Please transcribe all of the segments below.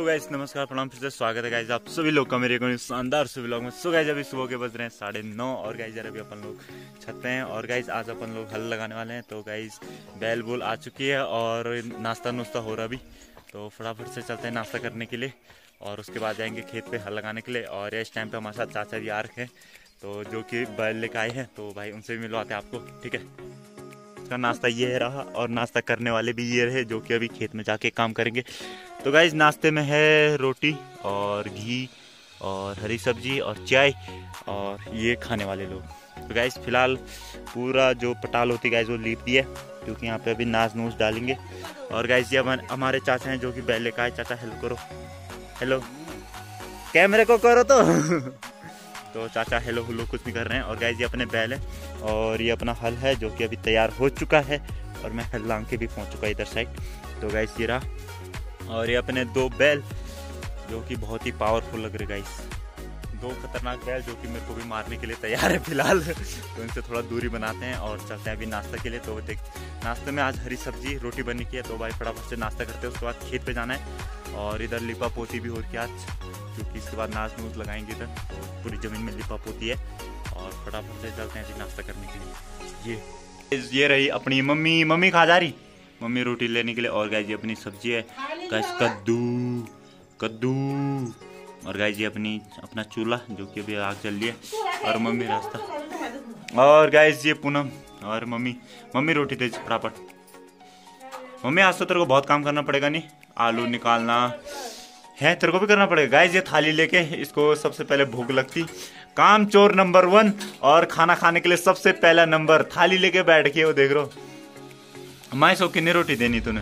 Guys नमस्कार प्रणाम, फिर से स्वागत है गाइस आप सभी लोग का मेरे को शानदार सुबह व्लॉग में। सो गाइस अभी सुबह के बज रहे हैं 9:30 और गाइस यार अभी अपन लोग छत पे हैं और गाइस आज अपन लोग हल लगाने वाले हैं। तो गाइस बैल बोल आ चुकी है और नाश्ता नुश्ता हो रहा अभी, तो फटाफट से चलते हैं नाश्ता करने के लिए और उसके बाद जाएंगे खेत पे हल लगाने के लिए। और इस टाइम पे हमारे साथ चाचा जी आ रखे हैं तो जो कि बैल लेकर आए हैं, तो भाई उनसे भी मिलवाते हैं आपको, ठीक है। का नाश्ता ये रहा और नाश्ता करने वाले भी ये रहे जो कि अभी खेत में जाके काम करेंगे। तो गाइस नाश्ते में है रोटी और घी और हरी सब्जी और चाय और ये खाने वाले लोग। तो गाइस फिलहाल पूरा जो पटाल होती गाइस वो लीप दी है क्योंकि यहाँ पे अभी नाश नूस डालेंगे। और गाइस ये हमारे चाचा हैं जो कि बैल लेकर आए। चाचा हेलो करो, हेलो कैमरे को करो तो चाचा हेलो हुलो कुछ नहीं कर रहे हैं। और गाइस ये अपने बैल है और ये अपना हल है जो कि अभी तैयार हो चुका है और मैं हल लांग के भी पहुंच चुका इधर साइड। तो गाइस ये रहा और ये अपने दो बैल जो कि बहुत ही पावरफुल लग रहे गाइस, दो खतरनाक बैल जो कि मेरे को भी मारने के लिए तैयार है फिलहाल। तो इनसे थोड़ा दूरी बनाते हैं और चलते हैं अभी नाश्ता के लिए। तो देख नाश्ते में आज हरी सब्जी रोटी बनने की है, तो भाई फटाफट से नाश्ता करते हैं, उसके बाद खेत पे जाना है। और इधर लिपा पोती भी हो रही है आज क्योंकि इसके बाद नाश नूस लगाएंगे इधर, तो पूरी ज़मीन में लिपा पोती है। और फटाफट से चलते हैं अभी नाश्ता करने के लिए। ये रही अपनी मम्मी, मम्मी कहाँ जा रही? मम्मी रोटी लेने के लिए। और गाइस ये अपनी सब्जी है गाइस कद्दू। और गाइस ये अपना चूल्हा जो कि अभी आग जल रही है और मम्मी रास्ता। और गाइस ये पूनम और मम्मी रोटी दे फटाफट। मम्मी आज तो तेरे को बहुत काम करना पड़ेगा, नहीं आलू निकालना है तेरे को भी करना पड़ेगा। गाइस ये थाली लेके इसको सबसे पहले भूख लगती, काम चोर नंबर 1 और खाना खाने के लिए सबसे पहला नंबर थाली लेके बैठ के। वो देख रहे हो माई सो कितनी रोटी देनी तूने?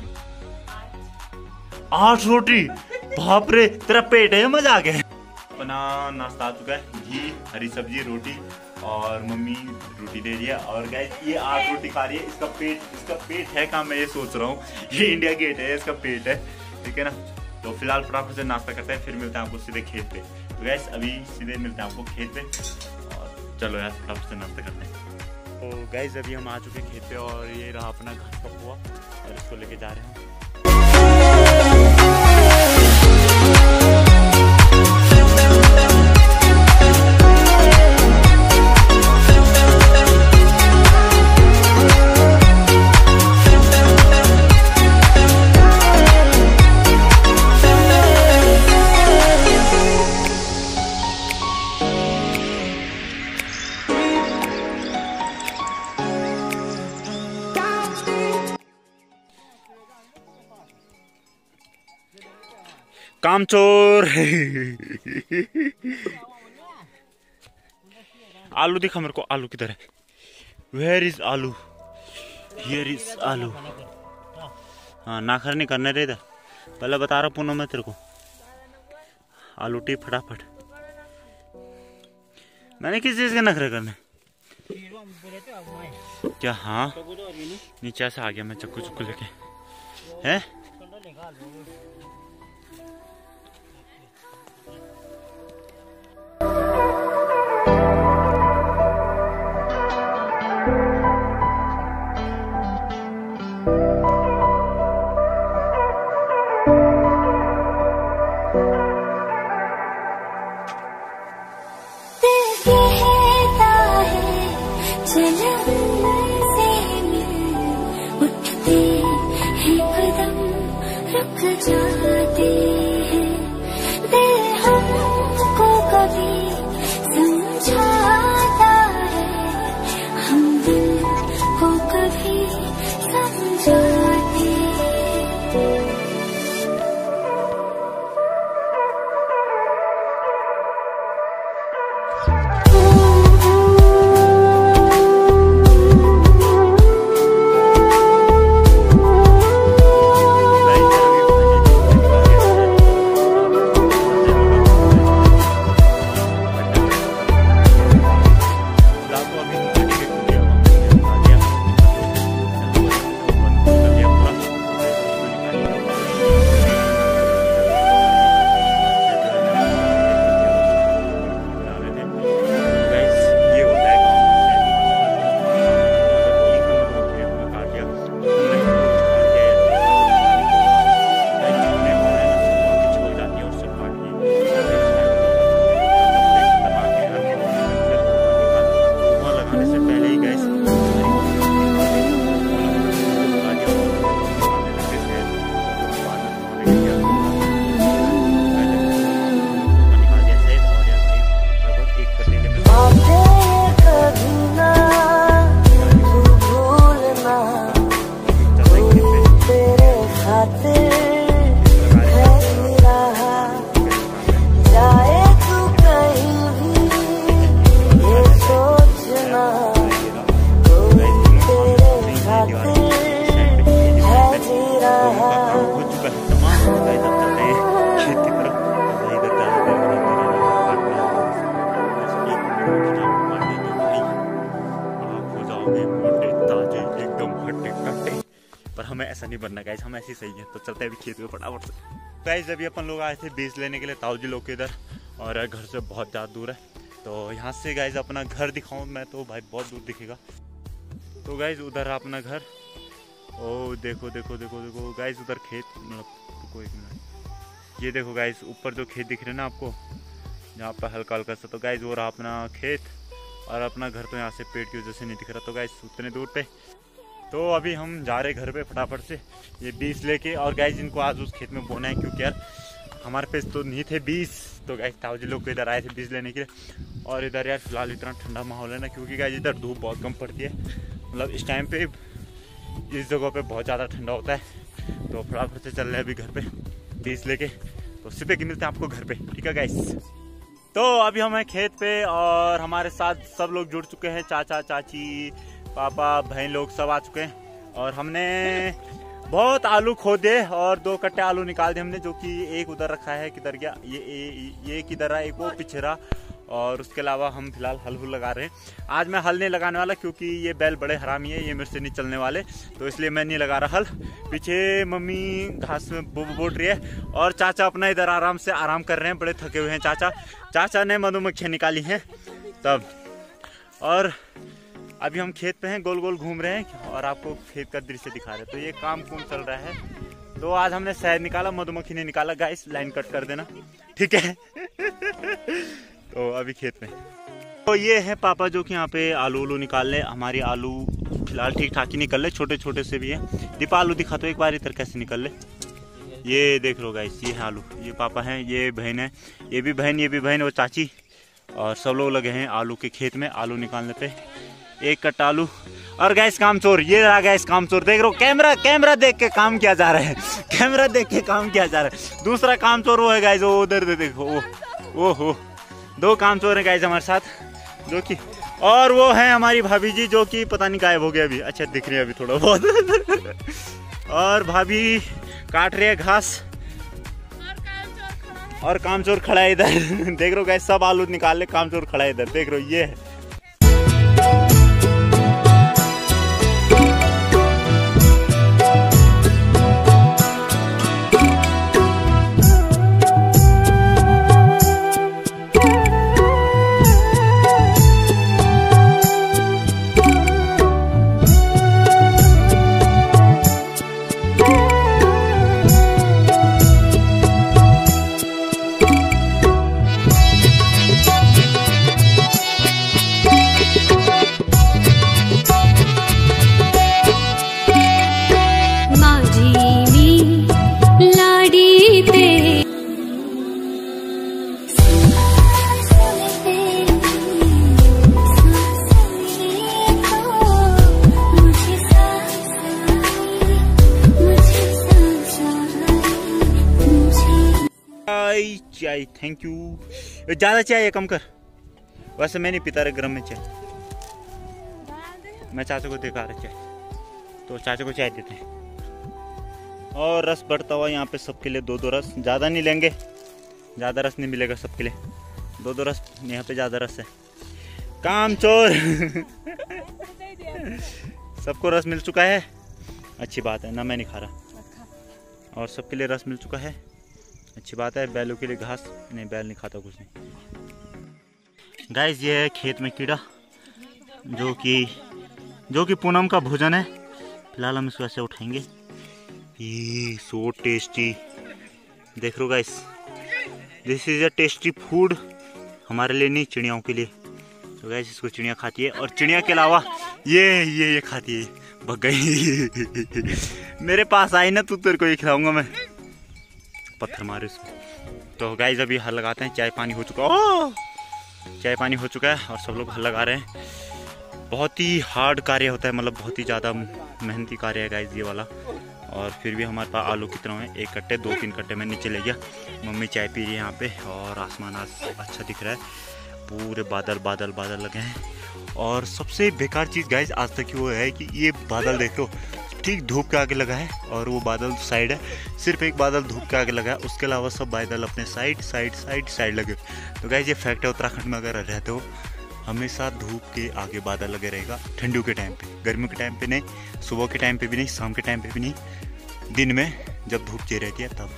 8 रोटी, बाप रे तेरा पेट है मजा आ गया। अपना नाश्ता आ चुका है, घी हरी सब्जी रोटी और मम्मी रोटी दे रही है। और गाइस ये 8 रोटी खा रही है, इसका पेट है कहाँ मैं ये सोच रहा हूँ। ये इंडिया गेट है, इसका पेट है, ठीक है ना। तो फिलहाल फटाफट से नाश्ता करते हैं, फिर मिलते हैं आपको सीधे खेत पे। तो गाइस अभी सीधे मिलते हैं आपको खेत पे और चलो यार फटाफट से नाश्ता करते हैं। तो गाइस अभी हम आ चुके हैं खेत पे और ये रहा अपना घास का कुआं और इसको लेके जा रहे हैं। कामचोर आलू दिखा मेरे को, आलू किधर है? Where is aloo? Here is aloo. हाँ नाखर नहीं करने रे इधर, पहले बता रहा पूनम मैं तेरे को। आलू टी फटाफट। मैंने किस चीज के नखरे करने क्या? हाँ नीचे से आ गया मैं चक्कू लेके है। जाते हैं दिल हमको कभी समझाता है, हम दिल को कभी समझाते हैं। खातिर है जी रहा, जाए तू कहीं भी ये सोचना, कोई तेरे खातिर है जी रहा। पर हमें ऐसा नहीं बनना गाइस, हम ऐसे ही सही है। तो चलते हैं अभी खेत में फटाफट से। गाइस अभी अपन लोग आए थे बीज लेने के लिए ताऊजी लोग के इधर, और घर से बहुत ज़्यादा दूर है। तो यहाँ से गाइस अपना घर दिखाऊँ मैं तो भाई बहुत दूर दिखेगा। तो गाइस उधर अपना घर, ओ देखो देखो देखो देखो गाइस उधर खेत, मतलब कोई ये देखो गाइस ऊपर जो खेत दिख रहे हैं ना आपको, जहाँ पर हल्का हल्का सा, तो गाइस वो रहा अपना खेत, और अपना घर तो यहाँ से पेड़ की वजह से नहीं दिख रहा। तो गाइस उतने दूर पे, तो अभी हम जा रहे घर पे फटाफट से ये बीज लेके। और गाइस इनको आज उस खेत में बोना है, क्योंकि यार हमारे पास तो नहीं थे बीज। तो गाइस ताऊजी लोग इधर आए थे बीज लेने के लिए। और इधर यार फिलहाल इतना ठंडा माहौल है ना, क्योंकि गाइस इधर धूप बहुत कम पड़ती है, मतलब इस टाइम पे इस जगह पे बहुत ज़्यादा ठंडा होता है। तो फटाफट से चल रहे हैं अभी घर पे बीज लेके। तो सुबह की मिलते हैं आपको घर पे, ठीक है गाइस। तो अभी हम हैं खेत पे, और हमारे साथ सब लोग जुड़ चुके हैं, चाचा चाची पापा बहन लोग सब आ चुके हैं। और हमने बहुत आलू खोदे और 2 कट्टे आलू निकाल दिए हमने, जो कि एक उधर रखा है, किधर गया ये किधर रहा, एक वो पीछे रहा। और उसके अलावा हम फिलहाल हल हुल लगा रहे हैं। आज मैं हल नहीं लगाने वाला, क्योंकि ये बैल बड़े हरामी है, ये मेरे से नहीं चलने वाले, तो इसलिए मैं नहीं लगा रहा हल। पीछे मम्मी घास में बोट रही है, और चाचा अपना इधर आराम से आराम कर रहे हैं, बड़े थके हुए हैं चाचा ने मधुमक्खियाँ निकाली हैं तब। और अभी हम खेत पे हैं, गोल गोल घूम रहे हैं और आपको खेत का दृश्य दिखा रहे हैं। तो ये काम चल रहा है। तो आज हमने शहद निकाला, मधुमक्खी ने निकाला। गाइस लाइन कट कर देना, ठीक है। तो अभी खेत में, तो ये है पापा जो कि यहाँ पे आलू निकाल ले। हमारी आलू फिलहाल ठीक ठाक ही निकल ले, छोटे छोटे से भी है। दीपा आलू दिखा तो एक बार इधर कैसे निकल ले। ये देख लो गाइस, ये है आलू, ये पापा हैं, ये बहन है, ये भी बहन और चाची, और सब लोग लगे हैं आलू के खेत में आलू निकालने पे। 1 कट्टा आलू। और गाइस कामचोर, ये रहा गाइस कामचोर, देख रहे हो, कैमरा देख के काम किया जा रहा है। कैमरा देख के काम किया जा रहा है। दूसरा कामचोर वो है गाइस, वो उधर देखो, वो हो 2 कामचोर है गाइस हमारे साथ, जो कि, और वो है हमारी भाभी जी, जो कि पता नहीं गायब हो गया अभी। अच्छा दिख रही है अभी थोड़ा बहुत। और भाभी काट रही है घास, और कामचोर खड़ा है इधर। देख रहे हो गाइस, सब आलू निकाल ले, कामचोर खड़ा है इधर, देख रहे हो ये है। चाय, थैंक यू। ज्यादा चाय कम कर, वैसे मैं नहीं पीता रहे गरम में चाय। मैं चाचा को दिखा रहा चाय, तो चाचा को चाय देते हैं। और रस बढ़ता हुआ यहाँ पे सबके लिए 2-2 रस, ज़्यादा नहीं लेंगे, ज़्यादा रस नहीं मिलेगा सबके लिए, 2-2 रस, यहाँ पे ज़्यादा रस है। कामचोर। सबको रस मिल चुका है, अच्छी बात है ना, मैं नहीं खा रहा। और सबके लिए रस मिल चुका है, अच्छी बात है। बैलों के लिए घास नहीं, बैल नहीं खाता कुछ नहीं। गाइस ये है खेत में कीड़ा, जो कि पूनम का भोजन है। फिलहाल हम इसको ऐसे उठाएंगे। ये सो टेस्टी, देख लो guys, this is a tasty food हमारे लिए, नहीं चिड़ियाओं के लिए। तो गाइस इसको चिड़िया खाती है, और चिड़िया के अलावा ये खाती है। भग गई। मेरे पास आई ना तू, तेरे को ये खिलाऊंगा मैं, पत्थर मारे इसको। तो गाइस अभी हल लगाते हैं, चाय पानी हो चुका है, और सब लोग हल लगा रहे हैं। बहुत ही हार्ड कार्य होता है, मतलब बहुत ही ज़्यादा मेहनती कार्य है गाइस ये वाला। और फिर भी हमारे पास आलू कितना है, 1 कट्टे 2-3 कट्टे में नीचे ले गया। मम्मी चाय पी रही है यहाँ पे और आसमान आज अच्छा दिख रहा है, पूरे बादल बादल बादल लगे हैं। और सबसे बेकार चीज़ गाइस आज तक की वो है कि ये बादल देखो ठीक धूप के आगे लगा है और वो बादल साइड है, सिर्फ एक बादल धूप के आगे लगा है, उसके अलावा सब बादल अपने साइड साइड साइड साइड लगे। तो गाइस ये फैक्ट है, उत्तराखंड में अगर रहते हो हमेशा धूप के आगे बादल लगे रहेगा। ठंडियों के टाइम पे, गर्मियों के टाइम पे नहीं, सुबह के टाइम पे भी नहीं, शाम के टाइम पे भी नहीं, दिन में जब धूप ची रहती है तब।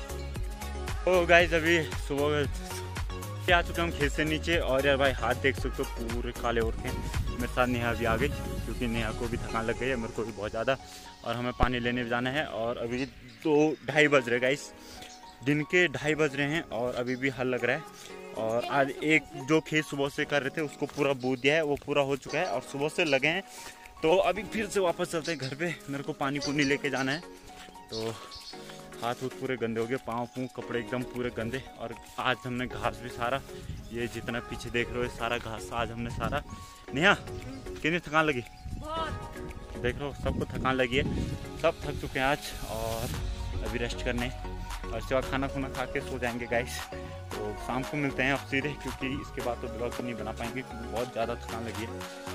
तो गाइस अभी सुबह आ चुके हम खेत से नीचे और यार भाई हाथ देख सकते हो पूरे काले हो रखे हैं। मेरे साथ नेहा भी आ गई क्योंकि नेहा को भी थकान लग गई है, मेरे को भी बहुत ज़्यादा, और हमें पानी लेने जाना है। और अभी 2-2:30 बज रहे गाइस, दिन के 2:30 बज रहे हैं और अभी भी हल लग रहा है। और आज एक जो खेत सुबह से कर रहे थे उसको पूरा बो दिया है, वो पूरा हो चुका है और सुबह से लगे हैं। तो अभी फिर से वापस चलते हैं घर पे, मेरे को पानी पुनी लेके जाना है। तो हाथ पूरे गंदे हो गए, पाँव कपड़े एकदम पूरे गंदे। और आज हमने घास भी सारा, ये जितना पीछे देख रहे हो सारा घास आज हमने सारा। नेहा कितनी थकान लगी? देख लो सबको थकान लगी है, सब थक चुके हैं आज और अभी रेस्ट करने और इसके बाद खाना खुना खा के सो जाएंगे गाइस। तो शाम को मिलते हैं अब सीधे, क्योंकि इसके बाद तो ब्लॉग नहीं बना पाएंगे क्योंकि बहुत ज़्यादा थकान लगी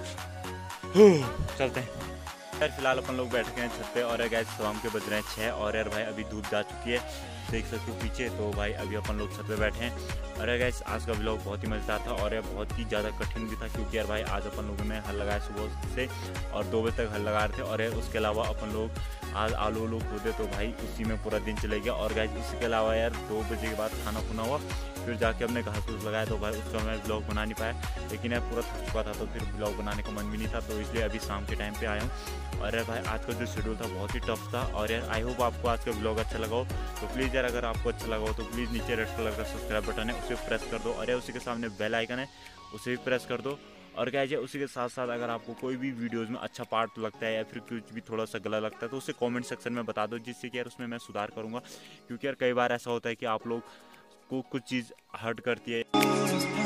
है। चलते हैं यार, फिलहाल अपन लोग बैठ गए हैं छत पे और गाइस शाम के बज रहे हैं 6 और यार भाई अभी धूप जा चुकी है, देख सकते हो पीछे। तो भाई अभी अपन लोग छत पे बैठे हैं। अरे गाइस आज का व्लॉग बहुत ही मज़ेदार था और यार बहुत ही ज़्यादा कठिन भी था, क्योंकि यार भाई आज अपन लोगों ने हल लगाया सुबह से और 2 बजे तक हल लगा रहे थे। और यार उसके अलावा अपन लोग आज आलू उलू खोदे, तो भाई उसी में पूरा दिन चले गया। और गाइस इसके अलावा यार 2 बजे के बाद खाना खुना हुआ, फिर जाके हमने घास फूस लगाया। तो भाई उसका मैं ब्लॉग बना नहीं पाया, लेकिन यार पूरा थक चुका था तो फिर ब्लॉग बनाने का मन भी नहीं था, तो इसलिए अभी शाम के टाइम पे आया हूँ। और यार भाई आज का जो शेड्यूल था बहुत ही टफ था। और यार आई होप आपको आज का ब्लॉग अच्छा लगा हो, तो प्लीज़ यार अगर आपको अच्छा लगा हो तो प्लीज़ नीचे रेड कलर का सब्सक्राइब बटन है उसे प्रेस कर दो, और यार उसी के सामने बेल आइकन है उसे भी प्रेस कर दो। और क्या है उसी के साथ साथ अगर आपको कोई भी वीडियोज़ में अच्छा पार्ट लगता है या फिर कुछ भी थोड़ा सा गलत लगता है तो उसे कमेंट सेक्शन में बता दो, जिससे कि यार उसमें मैं सुधार करूँगा। क्योंकि यार कई बार ऐसा होता है कि आप लोग को कुछ चीज़ हर्ट करती है।